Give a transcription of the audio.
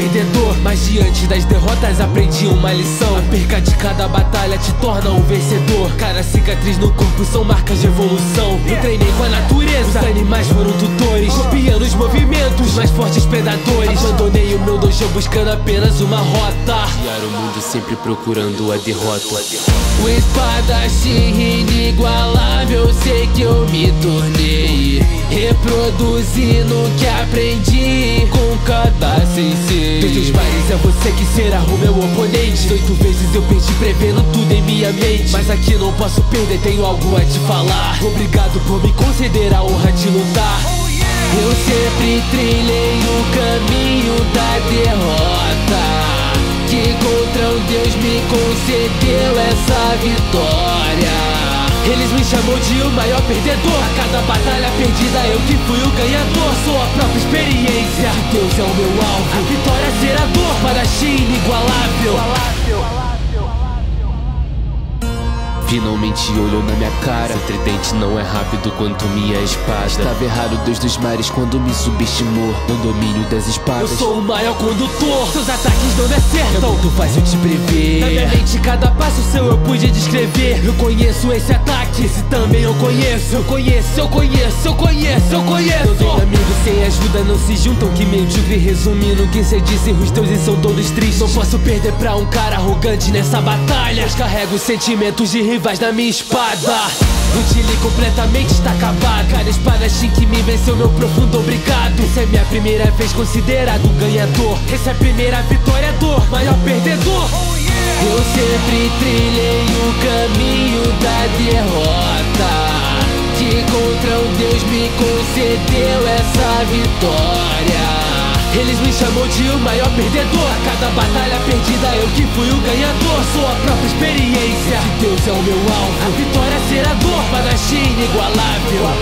perdedor, mas diante das derrotas aprendi uma lição. A perca de cada batalha te torna um vencedor. Cada cicatriz no corpo são marcas de evolução. Eu treinei com a natureza, os animais foram tutores, copiando os movimentos dos mais fortes predadores. Abandonei o meu dojo buscando apenas uma rota, guiar o mundo sempre procurando a derrota. O espadachim inigualável, sei que eu me tornei, reproduzindo o que aprendi com cada sensei. Dos teus mares é você que será o meu oponente. 18 vezes eu perdi prevendo tudo em minha mente, mas aqui não posso perder, tenho algo a te falar. Obrigado por me conceder a honra de lutar. Eu sempre trilhei o caminho da derrota, que contra um Deus me concedeu essa vitória. Eles me chamam de o maior perdedor. A cada batalha perdida eu que fui o ganhador. Sou a própria experiência, Deus é o meu alvo. A vitória será dor, espadachim inigualável. Finalmente olhou na minha cara. Seu tridente não é rápido quanto minha espada. Estava errado o Deus dos mares quando me subestimou no domínio das espadas. Eu sou o maior condutor, seus ataques não me acertam. É muito fácil te prever. Na minha mente cada passo seu eu pude descrever. Eu conheço esse ataque, esse também eu conheço. Eu conheço. Não tem amigos sem ajuda, não se juntam, que medíocre. Resumindo, quem se disse, os deuses são todos tristes. Não posso perder pra um cara arrogante nessa batalha, pois carrego sentimentos de rivais na minha espada. O Chile completamente está acabado. Cada espadachim que me venceu, meu profundo obrigado. Essa é minha primeira vez considerado ganhador. Essa é a primeira vitória, dor, maior perdedor. Eu sempre trilhei o caminho da derrota, que contra um Deus me concedeu essa vitória. Eles me chamam de o maior perdedor. A cada batalha perdida eu que fui o ganhador. Sou a própria experiência, Deus é o meu alvo. A vitória será dor, espadachim inigualável.